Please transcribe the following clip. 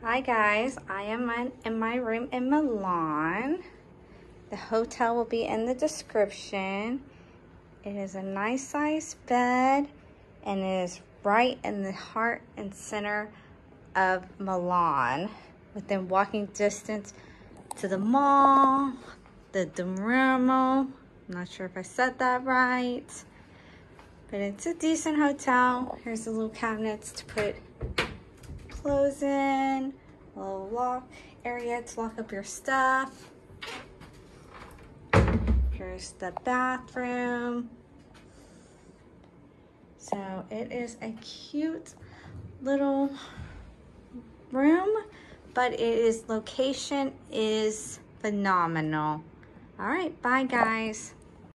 Hi guys, I am in my room in Milan. The hotel will be in the description. It is a nice sized bed and it is right in the heart and center of Milan, within walking distance to the mall, the Duomo. I'm not sure if I said that right, but it's a decent hotel. Here's the little cabinets to put clothes in, a little lock area to lock up your stuff. Here's the bathroom. So it is a cute little room, but location is phenomenal. All right, bye guys.